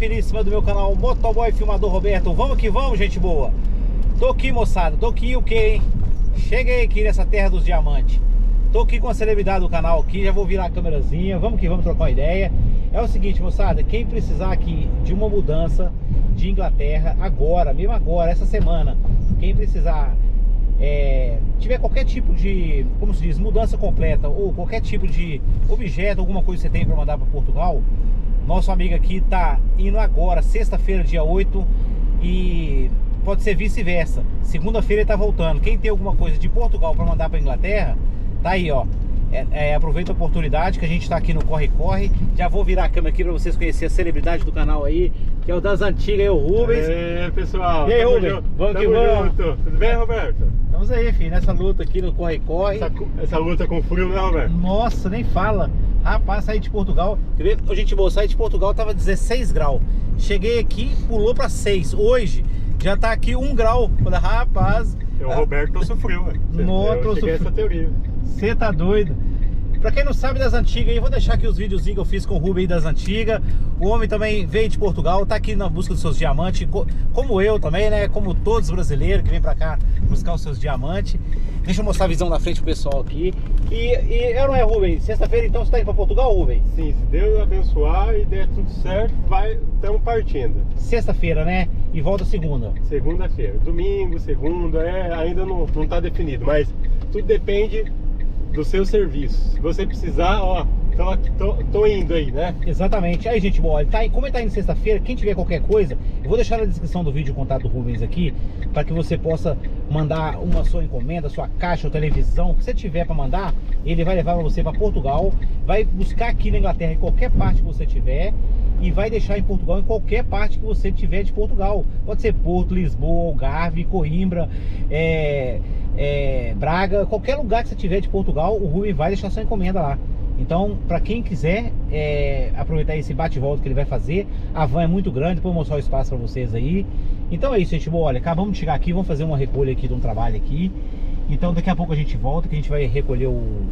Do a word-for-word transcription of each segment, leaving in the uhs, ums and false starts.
finíssima do meu canal Motoboy Filmador Roberto. Vamos que vamos, gente boa. Tô aqui, moçada, tô aqui o que, hein? Cheguei aqui nessa terra dos diamantes. Tô aqui com a celebridade do canal aqui, já vou virar a câmerazinha. Vamos que vamos trocar uma ideia. É o seguinte, moçada, quem precisar aqui de uma mudança de Inglaterra, agora, mesmo agora, essa semana, quem precisar, é, tiver qualquer tipo de, como se diz, mudança completa, ou qualquer tipo de objeto, alguma coisa que você tem para mandar para Portugal, nosso amigo aqui tá indo agora, sexta-feira, dia oito, e pode ser vice-versa. Segunda-feira ele tá voltando. Quem tem alguma coisa de Portugal para mandar para Inglaterra, tá aí, ó. É, é, aproveita a oportunidade que a gente tá aqui no Corre-Corre. Já vou virar a câmera aqui para vocês conhecerem a celebridade do canal aí, que é o das antigas, é o Rubens. E aí, pessoal? E aí, Rubens? Vamos que vamos. Tudo bem, Roberto? Estamos aí, filho, nessa luta aqui no Corre-Corre. Essa, essa luta com frio, né, Roberto? Nossa, nem fala. Rapaz, saí de Portugal. Quer ver? Ô, gente boa, saí de Portugal, tava dezesseis graus. Cheguei aqui, pulou pra seis. Hoje já tá aqui um grau. Falei, rapaz. O Roberto trouxe frio, velho. Não, trouxe essa teoria. Você tá doido? Pra quem não sabe das antigas aí, vou deixar aqui os videozinhos que eu fiz com o Rubem aí das antigas. O homem também veio de Portugal, tá aqui na busca dos seus diamantes, como eu também, né? Como todos os brasileiros que vêm pra cá buscar os seus diamantes. Deixa eu mostrar a visão da frente pro pessoal aqui. E, e eu não é, Rubem? Sexta-feira então você tá indo pra Portugal, Rubem? Sim, se Deus abençoar e der tudo certo, vai, estamos partindo. Sexta-feira, né? E volta segunda. Segunda-feira. Domingo, segunda, é, ainda não, não tá definido, mas tudo depende do seu serviço. Se você precisar, ó, tô, tô, tô indo aí, né? Exatamente. Aí, gente boa, ele tá, como ele tá indo sexta-feira, quem tiver qualquer coisa, eu vou deixar na descrição do vídeo o contato do Rubens aqui, para que você possa mandar uma sua encomenda, sua caixa ou televisão, o que você tiver para mandar, ele vai levar para você para Portugal, vai buscar aqui na Inglaterra em qualquer parte que você tiver e vai deixar em Portugal em qualquer parte que você tiver de Portugal. Pode ser Porto, Lisboa, Algarve, Coimbra, é... É, Braga, qualquer lugar que você tiver de Portugal, o Rubem vai deixar sua encomenda lá. Então, para quem quiser é, aproveitar esse bate-volta que ele vai fazer, a van é muito grande, depois eu vou mostrar o espaço para vocês aí. Então é isso, gente boa. Olha, acabamos de chegar aqui, vamos fazer uma recolha aqui de um trabalho aqui. Então daqui a pouco a gente volta, que a gente vai recolher o, o,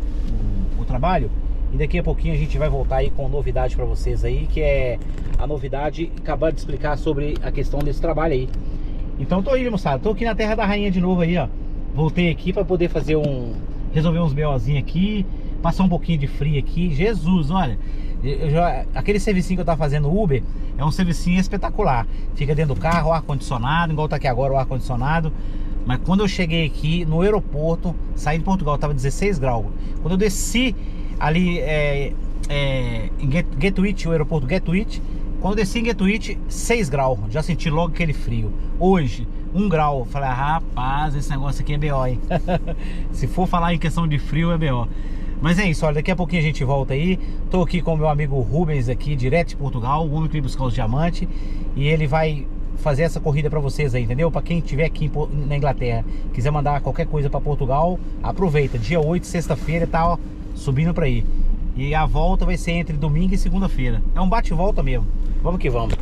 o trabalho. E daqui a pouquinho a gente vai voltar aí com novidade para vocês aí, que é a novidade, acabar de explicar sobre a questão desse trabalho aí. Então tô aí, moçada, tô aqui na Terra da Rainha de novo aí, ó. Voltei aqui para poder fazer um... resolver uns BOzinhos aqui, passar um pouquinho de frio aqui. Jesus, olha, eu já, aquele servicinho que eu tava fazendo Uber é um servicinho espetacular. Fica dentro do carro, o ar-condicionado, igual tá aqui agora o ar-condicionado. Mas quando eu cheguei aqui no aeroporto, saí de Portugal, tava dezesseis graus. Quando eu desci ali é, é, em Gatwick, o aeroporto Gatwick, quando eu desci em Gatwick, seis graus. Já senti logo aquele frio. Hoje, um grau. Falei, rapaz, esse negócio aqui é B O, hein? Se for falar em questão de frio, é B O. Mas é isso, olha, daqui a pouquinho a gente volta aí. Tô aqui com o meu amigo Rubens aqui, direto de Portugal, o homem que veio buscar os diamantes. E ele vai fazer essa corrida pra vocês aí, entendeu? Pra quem estiver aqui na Inglaterra, quiser mandar qualquer coisa pra Portugal, aproveita. Dia oito, sexta-feira, tá, ó, subindo pra aí. E a volta vai ser entre domingo e segunda-feira. É um bate-volta mesmo. Vamos que vamos.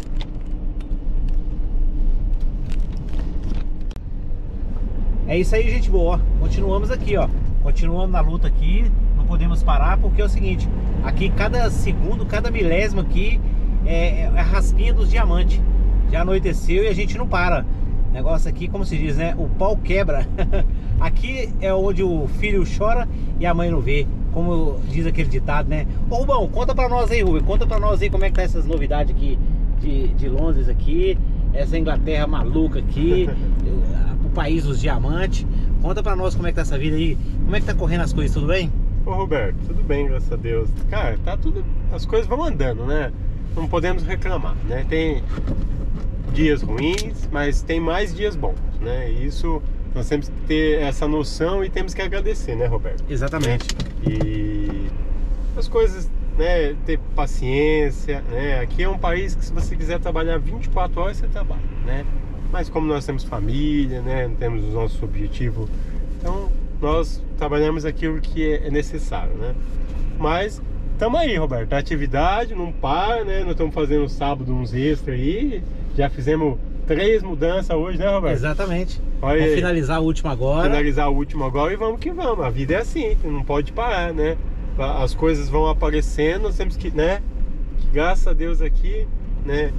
É isso aí, gente boa. Continuamos aqui, ó. Continuamos na luta aqui. Não podemos parar porque é o seguinte: aqui cada segundo, cada milésimo aqui é, é a raspinha dos diamantes. Já anoiteceu e a gente não para. Negócio aqui, como se diz, né? O pau quebra. Aqui é onde o filho chora e a mãe não vê. Como diz aquele ditado, né? Ô Rubão, conta pra nós aí, Rubem. Conta pra nós aí como é que tá essas novidades aqui de, de Londres aqui. Essa Inglaterra maluca aqui. O país dos diamantes. Conta pra nós como é que tá essa vida aí. Como é que tá correndo as coisas, tudo bem? Ô Roberto, tudo bem, graças a Deus. Cara, tá tudo... as coisas vão andando, né? Não podemos reclamar, né? Tem dias ruins, mas tem mais dias bons, né? E isso nós temos que ter essa noção e temos que agradecer, né, Roberto? Exatamente. E as coisas, né, ter paciência, né? Aqui é um país que se você quiser trabalhar vinte e quatro horas, você trabalha, né? Mas como nós temos família, né, não temos os nossos objetivos, então nós trabalhamos aquilo que é necessário, né? Mas estamos aí, Roberto, a atividade não para, né? Nós estamos fazendo sábado uns extras aí, já fizemos três mudanças hoje, né, Roberto? Exatamente. Olha vamos aí. finalizar a última agora. Finalizar a última agora e vamos que vamos. A vida é assim, não pode parar, né? As coisas vão aparecendo, nós temos que, né? Graças a Deus aqui, né?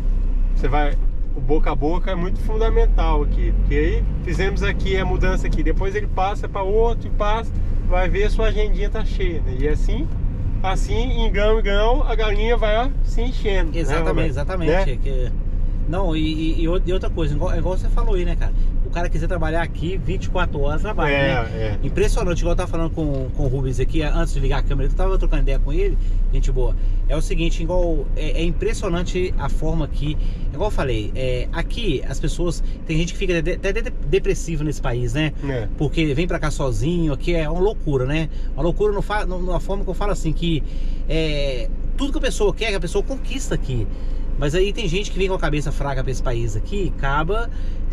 você vai... O boca a boca é muito fundamental aqui, porque aí fizemos aqui a mudança aqui, depois ele passa para outro e passa, vai ver sua agendinha tá cheia, né? E assim, assim em grão em grão a galinha vai ó, se enchendo. Exatamente, né, exatamente. Né? É que... Não, e, e, e outra coisa, igual, igual você falou aí, né, cara? O cara quiser trabalhar aqui vinte e quatro horas, trabalha, é, né? É. Impressionante, igual eu tava falando com, com o Rubens aqui, antes de ligar a câmera, eu tava trocando ideia com ele, gente boa. É o seguinte, igual, é, é impressionante a forma que, igual eu falei, é, aqui as pessoas, tem gente que fica até de, de, depressiva nesse país, né? É. Porque vem pra cá sozinho, aqui é uma loucura, né? Uma loucura no, no, na forma que eu falo assim, que é, tudo que a pessoa quer, que a pessoa conquista aqui. Mas aí tem gente que vem com a cabeça fraca para esse país aqui, acaba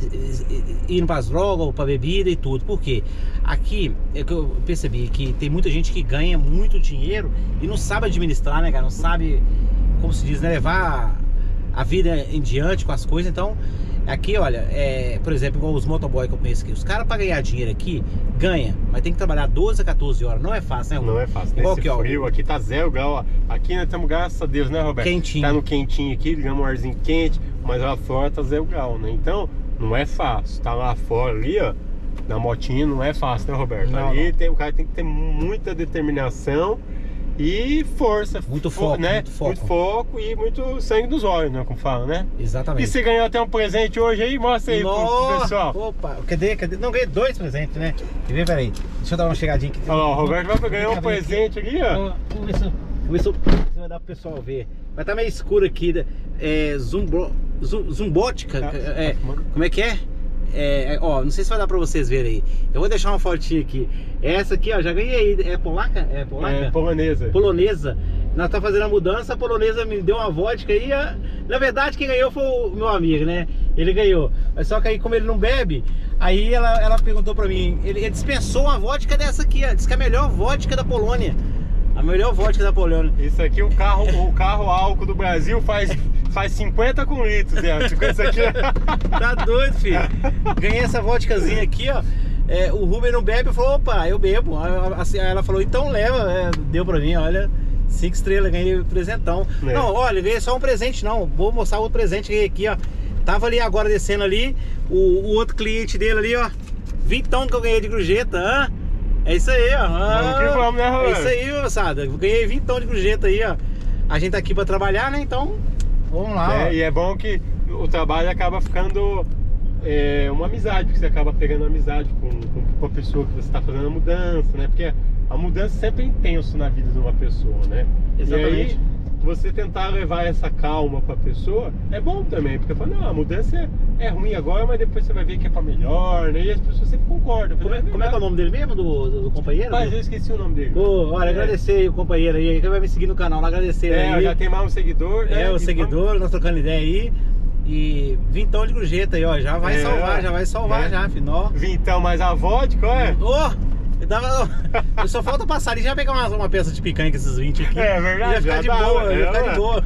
indo para as drogas ou para bebida e tudo. Por quê? Aqui é que eu percebi que tem muita gente que ganha muito dinheiro e não sabe administrar, né, cara? Não sabe, como se diz, né, levar a vida em diante com as coisas. Então, aqui, olha, é, por exemplo, igual os motoboy que eu conheço aqui, os caras para ganhar dinheiro aqui, ganha, mas tem que trabalhar doze a quatorze horas, não é fácil, né, Rubens? Não é fácil, igual nesse aqui, frio, ó, aqui tá zero grau, ó. Aqui nós estamos, graças a Deus, né, Roberto? Quentinho. Tá no quentinho aqui, ligamos um arzinho quente, mas lá fora tá zero grau, né? Então, não é fácil, tá lá fora ali, ó, na motinha, não é fácil, né, Roberto? Não, ali não. Tem, o cara tem que ter muita determinação e força. Muito fo foco, né? muito foco. Muito foco e muito sangue nos olhos, né, como fala, né? Exatamente. E você ganhou até um presente hoje aí? Mostra aí pro Nossa, pessoal. opa, cadê, cadê? Não, ganhei dois presentes, né? Quer ver, peraí. Deixa eu dar uma chegadinha aqui. Olha lá, o Roberto vai ganhar um presente aqui, ó. Vamos ver se, vamos ver se você vai dar pro pessoal ver. Vai estar meio escuro aqui. É, zumbo, zum, zumbótica. É, como é que é? É, ó, não sei se vai dar pra vocês verem aí. Eu vou deixar uma fotinha aqui. Essa aqui, ó, já ganhei. É polaca? É polaca? É, polonesa. Polonesa. Nós tá fazendo a mudança, a polonesa me deu uma vodka aí. A... Na verdade, quem ganhou foi o meu amigo, né? Ele ganhou. Mas só que aí, como ele não bebe, aí ela, ela perguntou pra mim. Ele, ele dispensou uma vodka dessa aqui, ó. Diz que é a melhor vodka da Polônia. A melhor vodka da Polônia. Isso aqui, o carro, o carro álcool do Brasil faz, faz cinquenta com litros, né? Isso aqui. Tá doido, filho. Ganhei essa vodkazinha aqui, ó. É, o Rubem não bebe, falou, opa, eu bebo. Assim, aí ela falou, então leva. É, deu pra mim, olha. Cinco estrelas, ganhei presentão. É. Não, olha, ganhei só um presente, não. Vou mostrar outro presente que ganhei aqui, ó. Tava ali agora descendo ali. O, o outro cliente dele ali, ó. Vintão que eu ganhei de gorjeta, hã? É isso aí, ó. Vamos que vamos, né, Roberto? É isso aí, moçada. Ganhei vintão de gorjeta aí, ó. A gente tá aqui pra trabalhar, né? Então, vamos lá. É, e é bom que o trabalho acaba ficando é, uma amizade, porque você acaba pegando amizade com, com, com a pessoa que você tá fazendo a mudança, né? Porque a mudança sempre é intenso na vida de uma pessoa, né? Exatamente. E aí, você tentar levar essa calma pra pessoa é bom também, porque fala, não, a mudança é, é ruim agora, mas depois você vai ver que é pra melhor, né? E as pessoas sempre concordam. Como é, como é que é o nome dele mesmo, do, do, do companheiro? Mas eu esqueci o nome dele. Pô, olha, é. agradecer aí o companheiro aí, que vai me seguir no canal, agradecer é, aí. já tem mais um seguidor, né? É, o e seguidor, vamos... nós trocando ideia aí. E vintão de gorjeta aí, ó, já vai é, salvar, já vai salvar é. já, finó. Vintão mais a vodka, olha. Ô! Oh! Eu só falta passar ali e já pegar uma, uma peça de picanha com esses vinte aqui. É verdade. Ia ficar já de dá, boa, é, ia ficar é. de boa.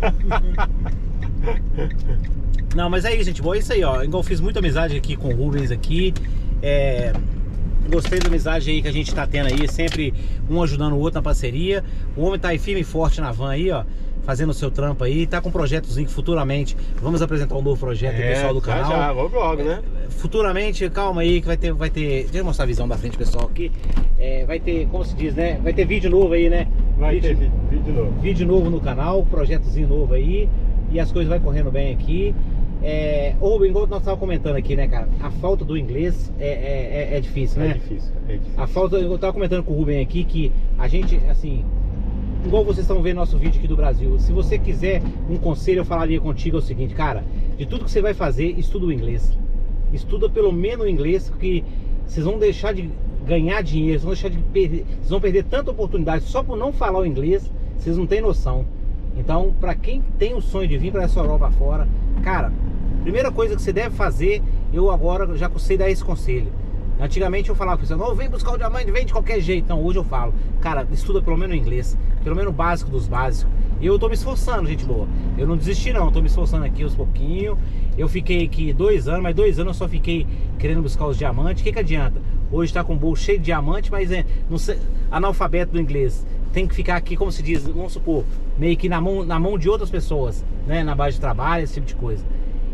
Não, mas é isso, gente. Boa, é isso aí, ó. Igual eu fiz muita amizade aqui com o Rubens aqui. É... Gostei da amizade aí que a gente tá tendo aí, sempre um ajudando o outro na parceria. O homem tá aí firme e forte na van aí, ó, fazendo o seu trampo aí, tá com um projetozinho que futuramente vamos apresentar um novo projeto é, aí, pessoal do já, canal. Já, logo, logo, né? Futuramente, calma aí que vai ter, vai ter, deixa eu mostrar a visão da frente, pessoal, aqui. É, vai ter, como se diz, né? Vai ter vídeo novo aí, né? Vai vídeo, ter vídeo, vídeo novo. Vídeo novo no canal, projetozinho novo aí. E as coisas vai correndo bem aqui. É, ou igual nós estávamos comentando aqui, né, cara? A falta do inglês é, é, é, é difícil, né? É difícil, é difícil. A falta, eu estava comentando com o Rubem aqui que a gente, assim, igual vocês estão vendo nosso vídeo aqui do Brasil, se você quiser um conselho, eu falaria contigo é o seguinte, cara, de tudo que você vai fazer, estuda o inglês. Estuda pelo menos o inglês, porque vocês vão deixar de ganhar dinheiro, vocês vão deixar de perder, vocês vão perder tanta oportunidade só por não falar o inglês, vocês não têm noção. Então, para quem tem o sonho de vir para essa Europa fora, cara, primeira coisa que você deve fazer, eu agora já sei dar esse conselho. Antigamente eu falava para você, não, vem buscar o diamante, vem de qualquer jeito. Não, hoje eu falo, cara, estuda pelo menos o inglês, pelo menos o básico dos básicos. E eu tô me esforçando, gente boa. Eu não desisti não, eu tô me esforçando aqui aos pouquinhos. Eu fiquei aqui dois anos, mas dois anos eu só fiquei querendo buscar os diamantes. O que que adianta? Hoje tá com o bolso cheio de diamante, mas é não sei, analfabeto do inglês. Tem que ficar aqui, como se diz, vamos supor, meio que na mão, na mão de outras pessoas, né? Na base de trabalho, esse tipo de coisa.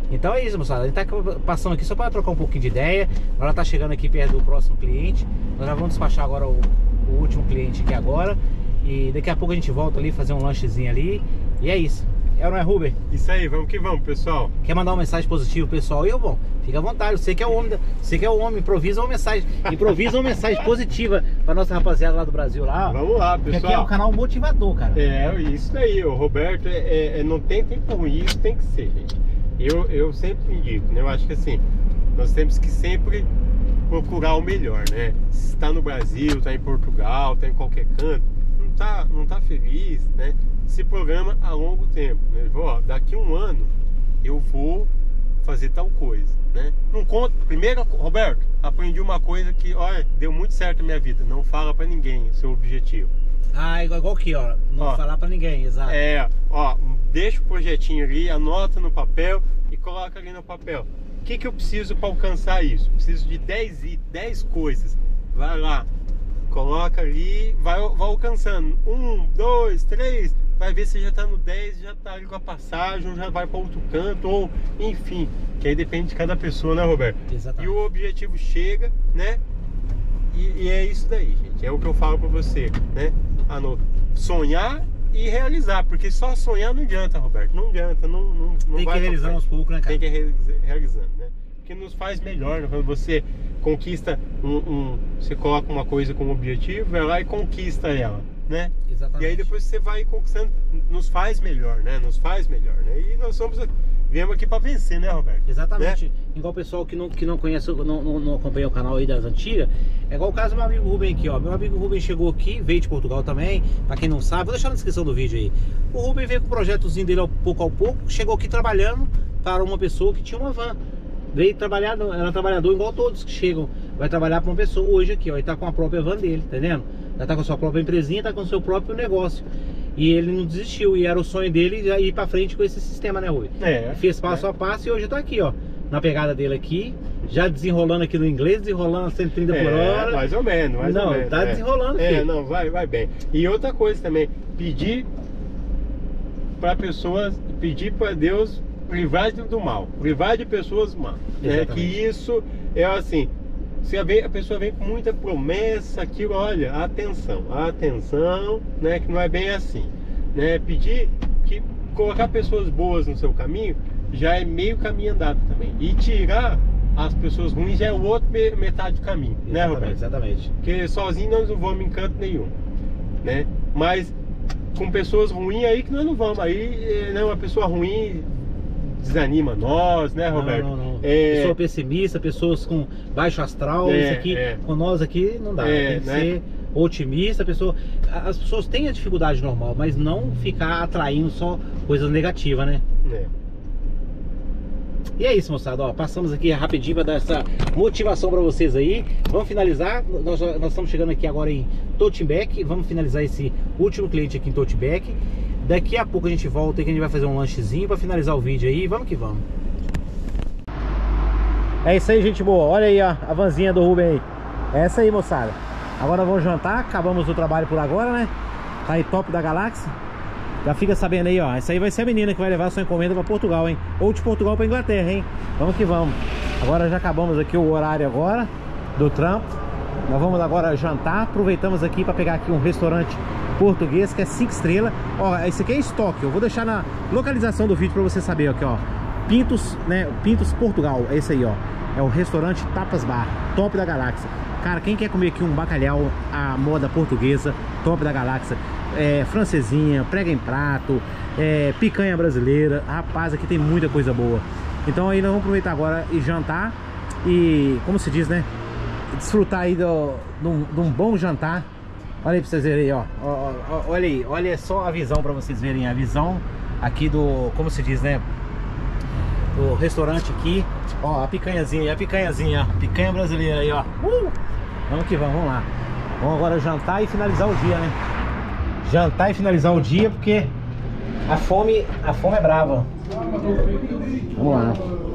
Então é isso, moçada. A gente tá passando aqui só para trocar um pouquinho de ideia. Agora tá chegando aqui perto do próximo cliente. Nós já vamos despachar agora o, o último cliente aqui agora. E daqui a pouco a gente volta ali, fazer um lanchezinho ali. E é isso. É ou não é, Ruben? Isso aí, vamos que vamos, pessoal. Quer mandar uma mensagem positiva, pessoal? E eu, bom, fica à vontade. Você que é o homem, você que é o homem, improvisa uma mensagem, improvisa uma mensagem positiva pra nossa rapaziada lá do Brasil lá. Vamos lá, pessoal. Porque aqui é um canal motivador, cara. É, isso aí, o Roberto, é, é, não tem tempo ruim, isso tem que ser, gente. Eu, eu sempre indico, né? Eu acho que assim, nós temos que sempre procurar o melhor, né? Se está no Brasil, está em Portugal, está em qualquer canto, não tá, não tá feliz, né? Se programa a longo tempo, né? Ó, daqui a um ano eu vou fazer tal coisa, né? Não conta. Primeiro, Roberto, aprendi uma coisa que, olha, deu muito certo na minha vida. Não fala pra ninguém o seu objetivo. Ah, igual, igual aqui, ó. Não ó, falar pra ninguém, exato. É, ó, deixa o projetinho ali, anota no papel e coloca ali no papel. O que que eu preciso para alcançar isso? Preciso de dez, dez coisas. Vai lá, coloca ali, vai, vai alcançando. Um, dois, três. Vai ver se já tá no dez, já tá ali com a passagem, ou já vai para outro canto, ou enfim, que aí depende de cada pessoa, né, Roberto? Exatamente. E o objetivo chega, né? E, e é isso daí, gente. É o que eu falo para você, né? Anota. Sonhar e realizar, porque só sonhar não adianta, Roberto. Não adianta, não, não, não Tem vai que realizar aos poucos, né, cara? Tem que ir realizando, né? Porque nos faz melhor, né? Quando você conquista um, um, você coloca uma coisa como objetivo, vai lá e conquista ela, né? Exatamente. E aí depois você vai conquistando, nos faz melhor, né? Nos faz melhor, né? E nós somos, viemos aqui para vencer, né, Roberto? Exatamente. Né? Igual o pessoal que não, que não conhece, não, não, não acompanha o canal aí das antigas, é igual o caso do meu amigo Ruben aqui, ó. Meu amigo Ruben chegou aqui, veio de Portugal também, pra quem não sabe, vou deixar na descrição do vídeo aí. O Ruben veio com o projetozinho dele ao pouco ao pouco, chegou aqui trabalhando para uma pessoa que tinha uma van. Veio trabalhar, era trabalhador igual todos que chegam, vai trabalhar para uma pessoa. Hoje aqui, ó, ele tá com a própria van dele, tá entendendo? Já tá com a sua própria empresinha, tá com o seu próprio negócio. E ele não desistiu, e era o sonho dele já ir pra frente com esse sistema, né, Rui? É. Fez passo é. a passo e hoje tá aqui, ó, na pegada dele aqui, já desenrolando aqui no inglês, desenrolando a cento e trinta por hora. Mais ou menos, mais não, ou menos. Tá é. desenrolando, É, filho. não, vai, vai bem. E outra coisa também, pedir para pessoas, pedir para Deus livrar do mal, livrar de pessoas más, né? Que isso é assim, se a, vem, a pessoa vem com muita promessa, aquilo, olha, atenção, atenção, né? Que não é bem assim, né? Pedir que colocar pessoas boas no seu caminho já é meio caminho andado também, e tirar as pessoas ruins já é o outro metade do caminho, Exatamente, né, Roberto? Exatamente. Porque sozinho nós não vamos em canto nenhum, né? Mas com pessoas ruins aí que nós não vamos, aí, né, uma pessoa ruim desanima nós, né, Roberto? Não, não, não. É... Pessoa pessimista, pessoas com baixo astral, é, isso aqui, é. com nós aqui não dá, É, tem que né? ser otimista, pessoa, as pessoas têm a dificuldade normal, mas não ficar atraindo só coisas negativas, né? É. E é isso, moçada, ó, passamos aqui rapidinho para dar essa motivação para vocês aí. Vamos finalizar, nós, nós estamos chegando aqui agora em Totembeek, vamos finalizar esse último cliente aqui em Totembeek. Daqui a pouco a gente volta e que a gente vai fazer um lanchezinho para finalizar o vídeo aí, vamos que vamos. É isso aí, gente boa, olha aí ó, a vanzinha do Ruben aí. É essa aí, moçada. Agora vamos jantar, acabamos o trabalho por agora, né? Tá aí top da galáxia. Já fica sabendo aí, ó, essa aí vai ser a menina que vai levar a sua encomenda para Portugal, hein? Ou de Portugal para Inglaterra, hein? Vamos que vamos. Agora já acabamos aqui o horário agora do trampo. Nós vamos agora jantar. Aproveitamos aqui para pegar aqui um restaurante português que é cinco estrelas. Ó, esse aqui é estoque. Eu vou deixar na localização do vídeo para você saber aqui, ó. Pintos, né? Pintos Portugal. É esse aí, ó. É o restaurante Tapas Bar, top da galáxia. Cara, quem quer comer aqui um bacalhau à moda portuguesa, top da galáxia, é, francesinha, prega em prato, é, picanha brasileira, rapaz, aqui tem muita coisa boa. Então aí nós vamos aproveitar agora e jantar e, como se diz, né, desfrutar aí do, de, um, de um bom jantar. Olha aí pra vocês verem aí, ó. ó, ó olha aí, olha só a visão pra vocês verem, a visão aqui do, como se diz, né, do restaurante aqui. Ó, a picanhazinha, a picanhazinha, ó, picanha brasileira aí, ó. Uh! Vamos que vamos, vamos lá. Vamos agora jantar e finalizar o dia, né? Jantar e finalizar o dia, porque a fome, a fome é brava. Vamos lá.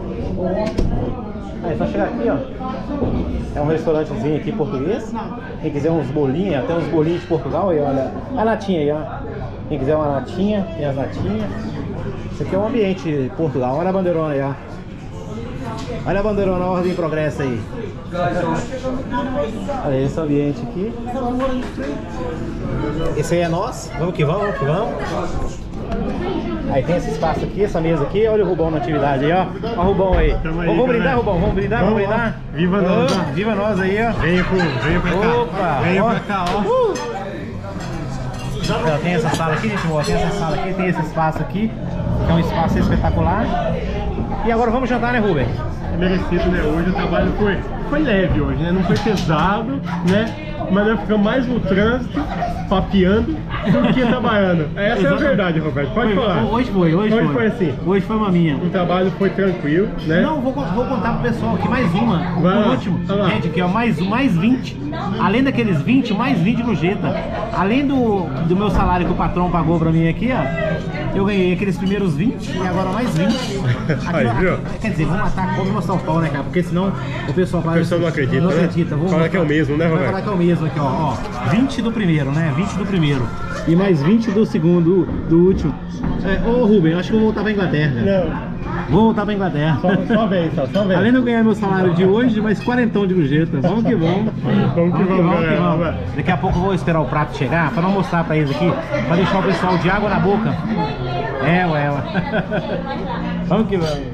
Aí, só chegar aqui, ó. É um restaurantezinho aqui português. Quem quiser uns bolinhos, até uns bolinhos de Portugal aí, olha. A latinha aí, ó. Quem quiser uma latinha, tem as latinhas. Isso aqui é um ambiente de Portugal. Olha a bandeirona aí, ó. Olha a bandeirona, a ordem em progresso aí. Olha esse ambiente aqui. Esse aí é nosso. Vamos que vamos, vamos que vamos. Aí tem esse espaço aqui, essa mesa aqui. Olha o Rubão na atividade aí, ó. Olha o Rubão aí. aí vamos brindar, galera. Rubão? Vamos brindar? Vamos, vamos brindar? Viva nós, ó. Viva nós aí, ó. Venha, pro, venha pra cá. Opa! Venha ó. pra cá, ó. Uh. Tem essa sala aqui, gente boa. Tem essa sala aqui, tem esse espaço aqui, que é um espaço espetacular. E agora vamos jantar, né, Rubem? É merecido, né? Hoje o trabalho foi, foi leve hoje, né? Não foi pesado, né? Mas nós ficamos mais no trânsito, papeando, do que trabalhando. Essa Exato. é a verdade, Roberto. Pode foi, falar. Hoje foi, hoje, hoje foi. foi assim. Hoje foi uma minha. O trabalho foi tranquilo, né? Não, vou, vou contar pro pessoal aqui mais uma. Vai, o último. Gente, aqui ó, mais, mais vinte. Além daqueles vinte, mais vinte no Jetta. Além do, do meu salário que o patrão pagou pra mim aqui, ó. Eu ganhei aqueles primeiros vinte e agora mais vinte. Aqui, Aí, viu? Aqui, quer dizer, vamos matar, vamos mostrar o pau, né, cara? Porque senão o pessoal fala. O pessoal não acredita. Não né? acredita. Vamos falar que é o mesmo, né, Roberto? Vai falar que é o mesmo aqui, ó. ó. vinte do primeiro, né? vinte do primeiro. E mais vinte do segundo, do último. É, ô Rubem, eu acho que eu vou voltar pra Inglaterra. Não. Vou voltar pra Inglaterra. Só, só vem, só, só vem. Além de eu ganhar meu salário de hoje, mais quarentão de gorjeta. Vamos que vamos. Vamos que vamos, vamos, que vamos, que vamos. Daqui a pouco eu vou esperar o prato chegar pra não mostrar pra eles aqui, pra deixar o pessoal de água na boca. É, ué, ué. Vamos que vamos.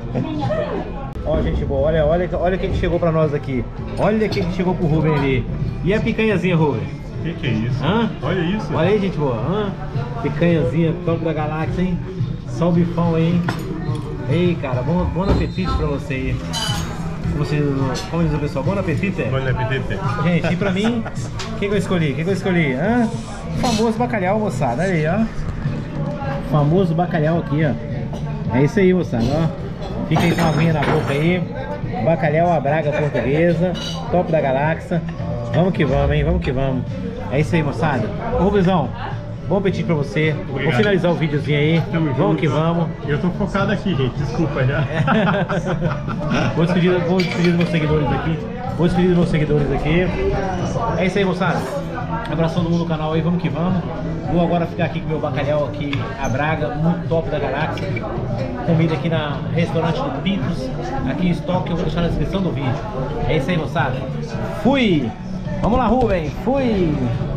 Ó, gente boa, olha, olha, olha quem chegou pra nós aqui. Olha quem chegou pro Rubem ali. E a picanhazinha, Rubem? Que que é isso? Hã? Olha isso. Olha aí, gente boa. Hã? Picanhazinha, top da galáxia, hein? Só o bifão aí, hein? Ei, cara, bom, bom apetite pra você aí. Você, como diz o pessoal, bom apetite? Bom apetite. Gente, e pra mim, o que, que eu escolhi? O que, que eu escolhi? Hã? O famoso bacalhau, moçada. Olha aí, ó. O famoso bacalhau aqui, ó. É isso aí, moçada, ó. Fica aí com a aguinha na boca aí. Bacalhau à Braga portuguesa. Top da galáxia. Vamos que vamos, hein? Vamos que vamos. É isso aí, moçada. Ô, Rubizão, bom apetite pra você. Obrigado. Vou finalizar o videozinho aí. Tamo vamos junto. Que vamos. Eu tô focado aqui, gente. Desculpa já. Vou despedir, vou despedir dos meus seguidores aqui. Vou despedir dos meus seguidores aqui. É isso aí, moçada. Abração do mundo no canal aí, vamos que vamos. Vou agora ficar aqui com o meu bacalhau aqui, a Braga, muito top da galáxia. Comida aqui na restaurante do Pitos, aqui em estoque, eu vou deixar na descrição do vídeo. É isso aí, moçada. Fui! Vamos lá, Rubem! Fui!